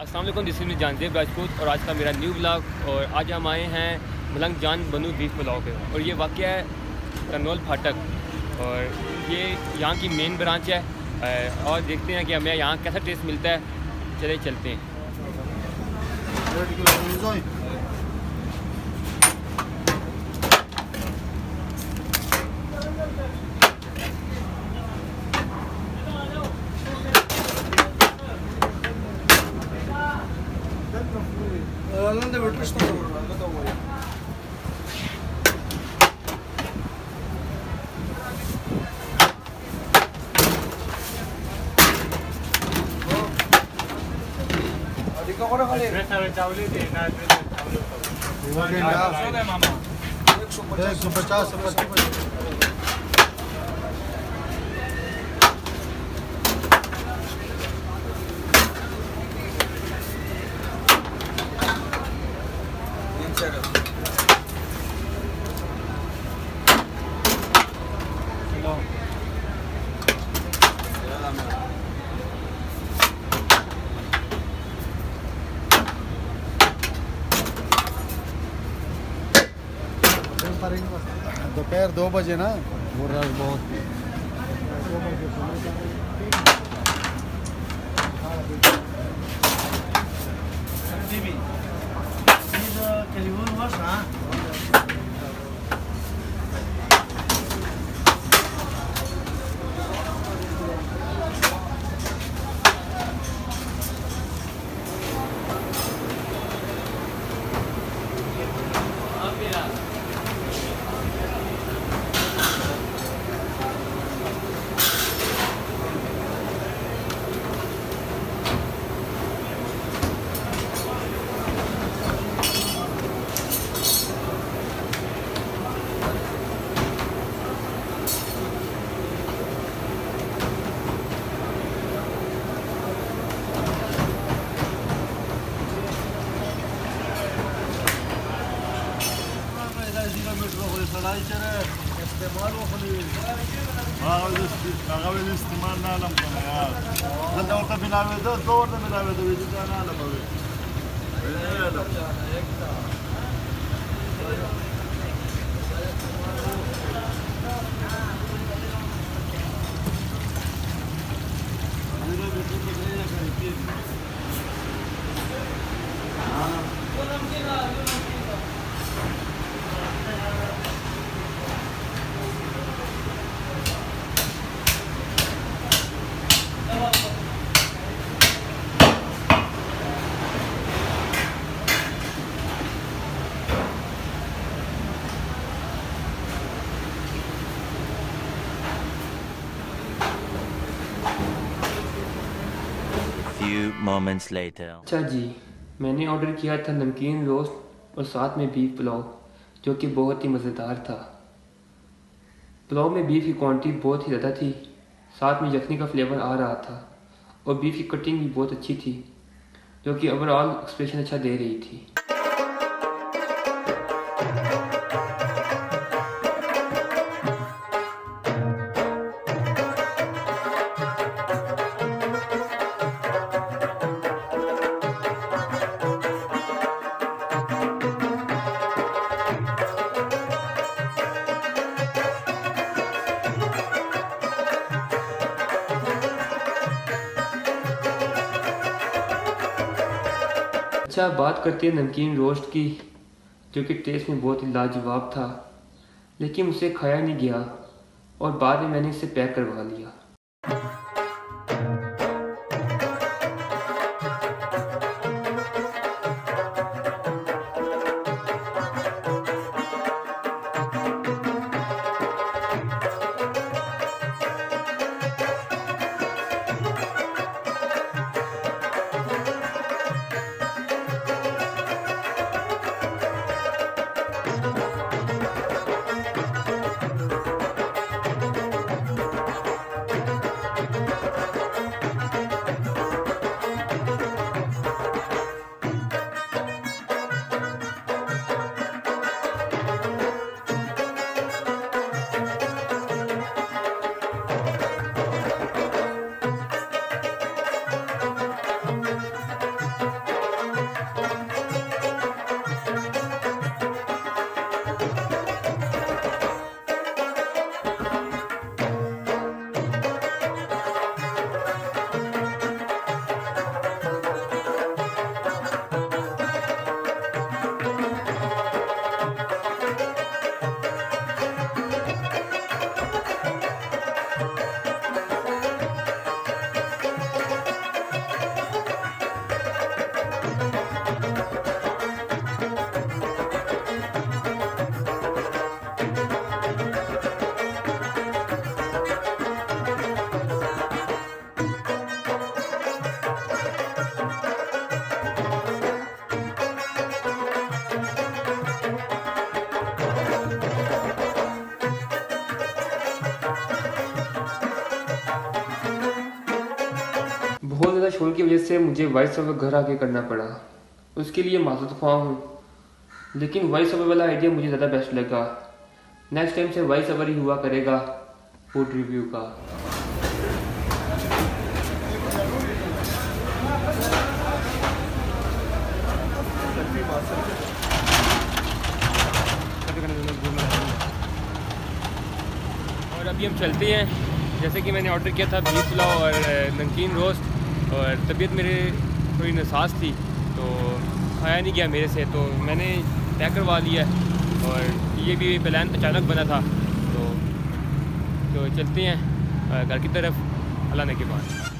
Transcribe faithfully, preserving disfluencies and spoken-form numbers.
अस्सलाम वालेकुम, this is Janzeb Rajput और आज का मेरा न्यू ब्लॉग। और आज हम आए हैं मलंग जान बनू बीफ पुलाव पे और ये वाक़या है करनौल फाटक और ये यहाँ की मेन ब्रांच है। और देखते हैं कि हमें यहाँ कैसा टेस्ट मिलता है। चले चलते हैं। एक सौ पचास दोपहर दो बजे ना वो रश बहुत استعمال وخلي هغه استعمال نه لم کنه یار دا ورته بناوي دا ورته بناوي دا ویل دا نه لموي Few moments later. अच्छा जी, मैंने ऑर्डर किया था नमकीन रोस्ट और साथ में बीफ पुलाव जो कि बहुत ही मज़ेदार था। पुलाव में बीफ की क्वांटिटी बहुत ही ज़्यादा थी, साथ में यखनी का फ्लेवर आ रहा था और बीफ की कटिंग भी बहुत अच्छी थी जो कि ओवरऑल एक्सप्रेशन अच्छा दे रही थी। अच्छा, बात करते हैं नमकीन रोस्ट की जो कि टेस्ट में बहुत ही लाजवाब था, लेकिन मुझसे खाया नहीं गया और बाद में मैंने इसे पैक करवा लिया। वजह से मुझे वॉइस ओवर घर आके करना पड़ा। उसके लिए माज़रत ख्वाह हूँ, लेकिन वॉइस ओवर वाला आइडिया मुझे ज़्यादा बेस्ट लगा। नेक्स्ट टाइम से वॉइस ओवर ही हुआ करेगा फूड रिव्यू का। और अभी हम चलते हैं। जैसे कि मैंने ऑर्डर किया था बीफ पुलाव और नमकीन रोस्ट, और तबीयत मेरे थोड़ी नसास थी तो खाया नहीं गया मेरे से, तो मैंने तय करवा लिया है। और ये भी प्लान अचानक बना था, तो तो चलते हैं घर की तरफ अल्लाह ने के बाद।